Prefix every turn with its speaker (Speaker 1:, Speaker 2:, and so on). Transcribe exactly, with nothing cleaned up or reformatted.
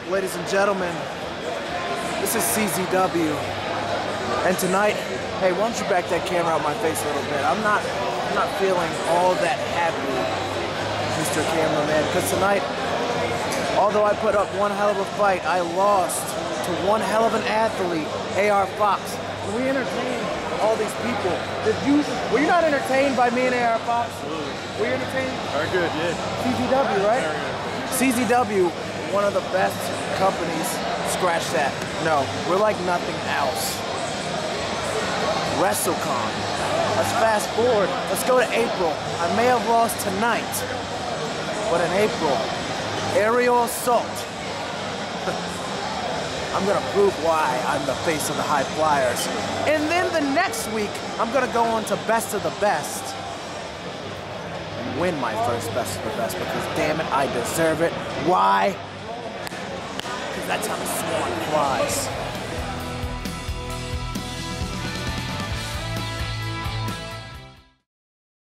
Speaker 1: ladies and gentlemen, this is C Z W, and tonight, hey, why don't you back that camera out my face a little bit? I'm not, I'm not feeling all that happy, Mister Cameraman, because tonight, although I put up one hell of a fight, I lost to one hell of an athlete, A R Fox. And we entertained all these people. Did you? Were you not entertained by me and A R Fox?
Speaker 2: Absolutely.
Speaker 1: Were you entertained?
Speaker 2: Very good, yeah.
Speaker 1: C Z W, right?
Speaker 2: Very good.
Speaker 1: C Z W, one of the best companies. Scratch that. No, we're like nothing else. WrestleCon. Let's fast forward. Let's go to April. I may have lost tonight, but in April, aerial assault. I'm gonna prove why I'm the face of the High Flyers. And then the next week, I'm gonna go on to Best of the Best and win my first Best of the Best because damn it, I deserve it. Why? Because that's how the swan flies.